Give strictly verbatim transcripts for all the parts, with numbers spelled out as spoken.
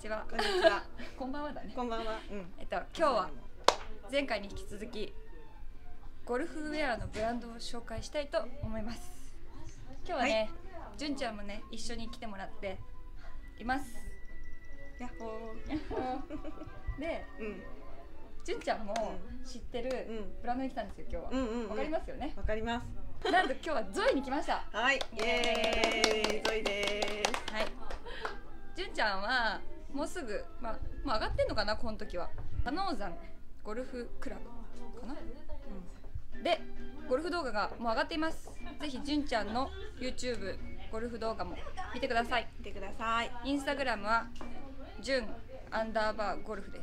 ちは。 こんにちは。 こんばんはだね。 こんばんは。うん。 えっと今日は前回に引き続きゴルフウェアのブランドを紹介したいと思います。今日はね、はい、純ちゃんもね一緒に来てもらっています。 やっほー。 で、うん、純ちゃんも知ってるブランドに来たんですよ今日は。うんうんうん、わかりますよね。 わかります。 なんと今日はゾイに来ました。 はい、イエーイ、ゾイです。はい。 純ちゃんはもうすぐ、まあ、もう上がってんのかなこの時は。加納山ゴルフクラブかな。うん、で、ゴルフ動画がもう上がっています。ぜひ純ちゃんの YouTube ゴルフ動画も見てください。 見てください。 インスタグラムは純アンダーバーゴルフです。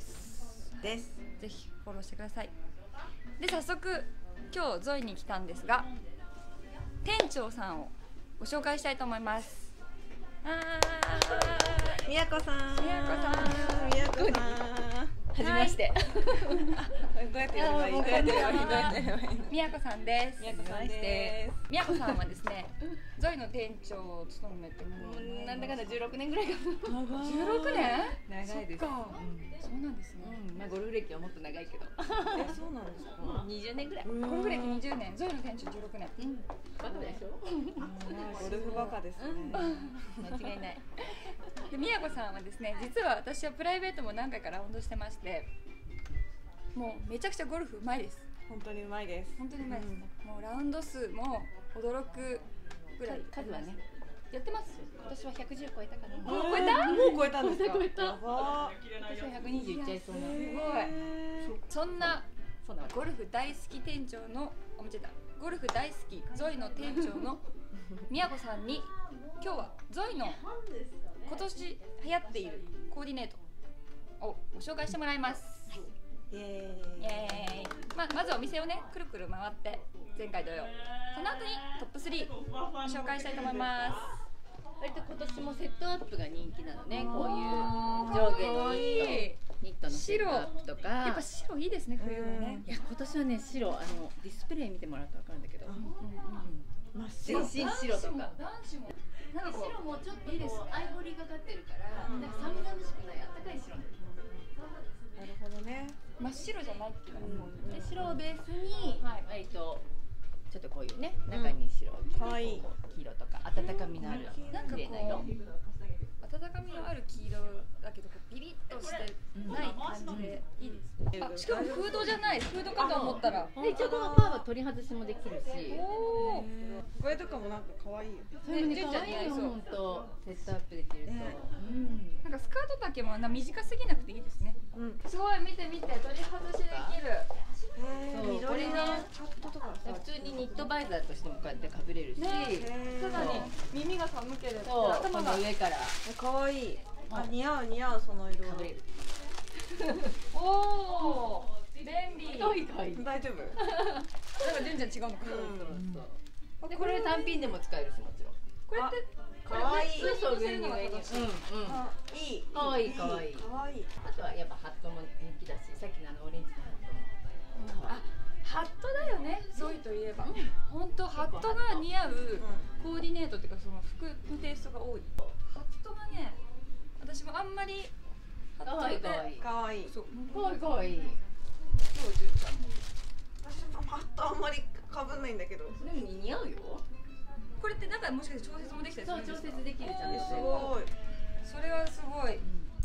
です。 ぜひフォローしてください。で、早速今日ゾイに来たんですが。店長さんをご紹介したいと思います。あー、みやこさん。 みやこさん。 みやこさん。 はじめまして。 どうやってやればいい？どうやってやればいい？ みやこさんです。 みやこさんです。 みやこさんはですね、ゾイの店長を務めてもうなんだかんだじゅうろくねんぐらいかな。じゅうろくねん？ 長いです。 そうなんですね。 まあゴルフ歴はもっと長いけど。 え、そうなんですか？ にじゅうねんぐらい。 ゴルフ歴にじゅうねん、ゾイの店長じゅうろくねん。 バカでしょ？ ゴルフバカですね。 間違いない。 で、みやこさんはですね、実は私はプライベートも何回かラウンドしてまして、もうめちゃくちゃゴルフうまいです。 本当にうまいです。 本当にうまいです。もうラウンド数も驚くぐらい数はね。 やってます。私はひゃくじゅう超えたかな。 もう超えた？もう超えたんですか？ 超えた。 私はひゃくにじゅういっちゃいそうな。すごい。そんなゴルフ大好き店長のおもちゃだ。ゴルフ大好きゾイの店長のみやこさんに今日はゾイの今年流行っているコーディネートをご紹介してもらいます。 イエーイ。 イエーイ。まあ、まずお店をねくるくる回って前回同様。その後にトップスリーご紹介したいと思います。 割と今年もセットアップが人気なのね。こういう上下のニット、ニットのセットアップとか。 やっぱ白いいですね冬はね。 いや今年はね白あのディスプレイ見てもらうと分かるんだけど。全身白とか。 なんか白もちょっとこうアイボリーがかってるから、なんか寒々しくないあったかい白。 なるほどね。 真っ白じゃないっていうのがで白をベースに割とちょっとこういうね中に白、 可愛い黄色とか温かみのあるなんかこう温かみのある黄色だけどビビッとしてない感じでいいですね。あ、しかもフードじゃないフードかと思ったら。 で一応このパーは取り外しもできるし。 おお。これとかもなんか可愛いよ。 それもね可愛いよ本当。セットアップできると。 なんかスカート丈も短すぎなくていいですね。すごい見て見て取り外しできる。 そうこれね普通にニットバイザーとしてもこうやってかぶれるし、 さらに耳が寒ければ頭が上から可愛い。あ、似合う似合うその色かぶれる。 おお便利。 可愛い可愛い。 大丈夫？ なんか全然違うのか。 でこれ単品でも使えるしもちろん。 これって可愛い。 そう上に上に。うんうん。 いい。 可愛い可愛い。 可愛い。 あとはやっぱハットも人気だし、さっきのあのオレンジのハットも。 あ、ハットだよね。そういうといえば。本当ハットが似合うコーディネートっていうかその服のテイストが多い。ハットがね、私もあんまりハットで可愛い。 そう。可愛い可愛い。 そうじゅうちゃん。 私もハットあんまりかぶんないんだけど。 でも似合うよ。 これってなんかもしかして調節もできたりするんですか？ そう調節できるじゃん。 すごい。 それはすごい。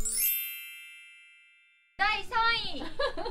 だいさんい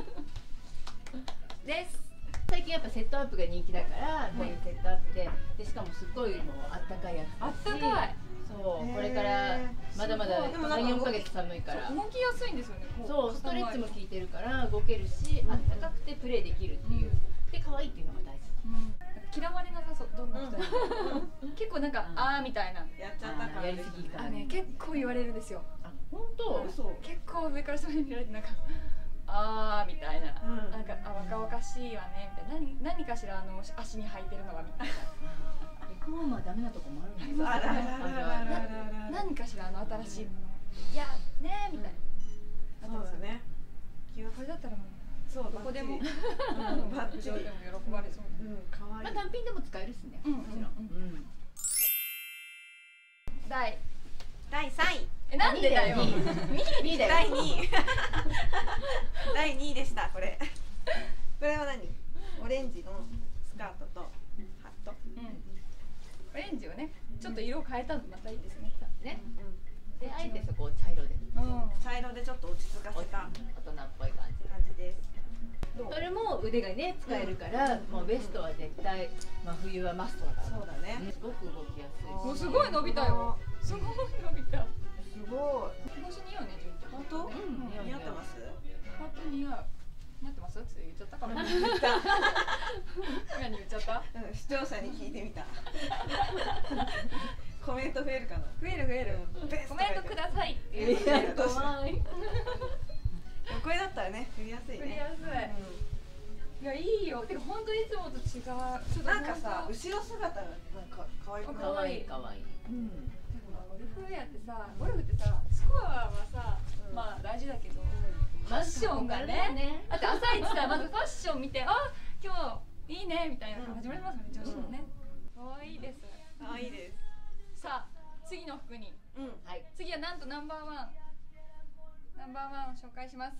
です。 最近やっぱセットアップが人気だからこういうセットアップで、でしかもすっごいもうあったかいやつあったかい。 そうこれからまだまださん、よんかげつ寒いから動きやすいんですよね。 そうストレッチも効いてるから動けるし、あったかくてプレーできるっていうで可愛いっていうのが大事。 嫌われなさそうどんな人に。結構なんかあーみたいな。 やっちゃったから。 やりすぎかあね結構言われるんですよ。 あ本当？ 結構上から下に見られてなんか。あーみたいな、うん、なんかあ若々しいわねみたいな、何何かしらあの足に履いてるのがみたいな。 エクモーマーダメなとこもあるんですあらららららら。 何かしらあの新しいもの。いやねみたいな。 そうだね。 これだったらもうそうどこでもバッチリでも喜ばれそう。 うん可愛い。 まあ単品でも使えるしね。もちろん。 だいだいさんい。 え、なんでだよ。 にいだよ。 だいにい。だいにいでしたこれ。これは何？オレンジのスカートとハット。 うん。オレンジをね、ちょっと色を変えたのまたいいですね。 ね。 うん。 で、あえてそこを茶色で。 うん。 茶色でちょっと落ち着かせた大人っぽい感じ。 感じです。どう？ それも腕がね使えるから、もうベストは絶対真冬はマストだから。 そうだね。 すごく動きやすいし。 もうすごい伸びたよ。すごい伸びた。 すごい。 帽子似合うね、純ちゃん。 本当？ うん似合ってます？ 本当に似合う。似合ってますって言っちゃったかな。 言った。 今に言っちゃった。 うん、視聴者に聞いてみた。コメント増えるかな。 増える増える。コメントくださいっていう。 怖い。 これだったらね、振りやすいね。 振りやすい。いや、いいよ。てか本当いつもと違う。ちょっとなんかさ、後ろ姿がなんか可愛くない？ 可愛い可愛い。うん。 ゴルフウェアってさ、ゴルフってさ、スコアはさ、まあ大事だけど、ファッションがね。だって朝一さ、まずファッション見て、あ、今日いいねみたいなの始まりますもんね、女子もね。可愛いです。 可愛いです。 さあ、次の服に。 うん。 はい。 次はなんとナンバーワン。ナンバーワンを紹介します。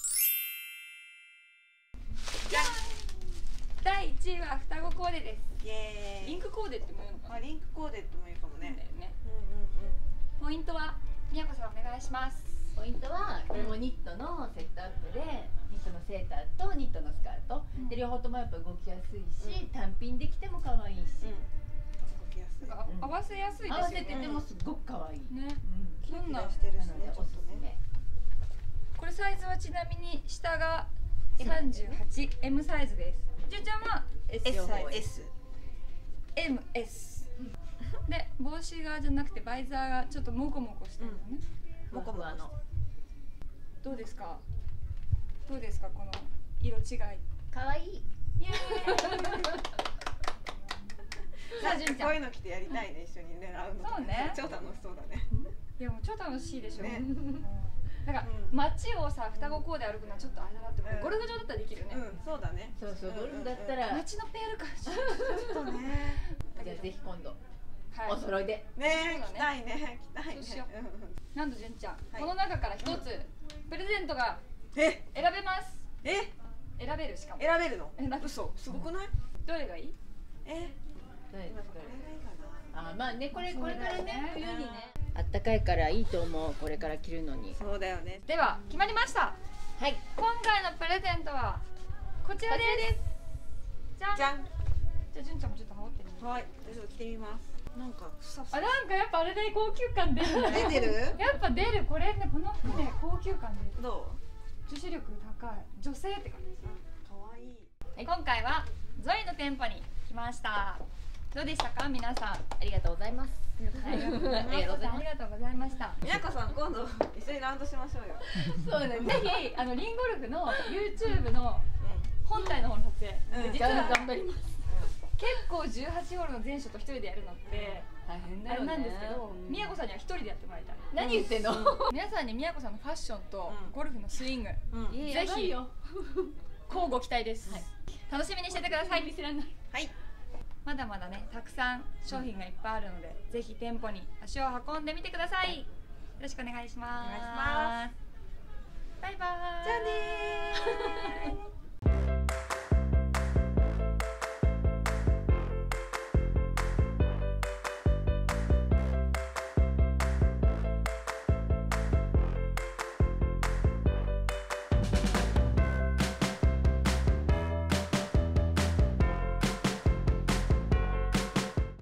じゃん。だいいちいは双子コーデです。 イエーイ。 リンクコーデっても言うのかな。 あ、リンクコーデってもいいかもね。 だよね。 うんうんポイントはみやこさんお願いします。 ポイントはこれもニットのセットアップで、ニットのセーターとニットのスカート、 うん、 で両方ともやっぱ動きやすいし、 うん、 単品で着ても可愛いし、 うん。動きやすい。 なんか合わせやすいですよね。 合わせててもすごく可愛い。 ね。 うん。 どんな。 してるしねなので、おすすめ。 これサイズはちなみに下がさんじゅうはちエム サイズです。じゅんちゃんは S エスサイズ。 エス。 エムエス。で帽子がじゃなくてバイザーがちょっとモコモコしてるのね。 モコモコの。 どうですか。どうですかこの色違い。 可愛い。 イエーイ。さあじゅんちゃん。 こういうの着てやりたいね、一緒にね、会うの。 そうね。 超楽しそうだね。 いやもう超楽しいでしょ。 ね。 なんか街をさ双子コーデ歩くのはちょっとあれだなって思う。ゴルフ場だったらできるよね。 うん、そうだね。 そうそう、ゴルフだったら。 街のペールか。 ちょっとね。 じゃあぜひ今度はい。 お揃いで。 ね、着たいね、着たいね。 そうしよう。なんとじゅんちゃん、この中から一つプレゼントがえ、 選べます。 え、 選べるしかも。 選べるの？ え、なんか嘘、すごくない？ どれがいい？ え、 どれ今これがいいかな。 あ、まあね、これこれからね、冬そうだよねにね。あったかいからいいと思う。これから着るのに。 そうだよね。 では決まりました。 はい。 今回のプレゼントはこちらです。じゃん。 じゃん。 じゃあじゅんちゃんもちょっと羽織ってみる。 はい、ちょっと着てみます。なんかふさふさ。 あ、なんかやっぱあれで高級感出るんだね。 出てる？ やっぱ出る。これね、この服ね高級感出る。 どう？ 女子力高い。女性って感じ。 可愛い。 今回はゾイの店舗に来ました。どうでしたか皆さん。 ありがとうございます。 ありがとうございました。ありがとうございました。 みやこさん、今度一緒にラウンドしましょうよ。 そうだね。 ぜひあのリンゴルフの YouTube の本体の方の撮影。 うん実は頑張ります。 結構じゅうはちホールの全ショット一人でやるのって大変あれなんですけど、みやこさんには一人でやってもらいたい。 何言ってんの？ 皆さんにみやこさんのファッションとうんゴルフのスイング、 うん。 ぜひ交互期待です。楽しみにしててください。見せられない。 はい。 まだまだね、たくさん商品がいっぱいあるので、ぜひ店舗に足を運んでみてください。よろしくお願いします。 お願いします。 バイバーイ。 じゃあねー。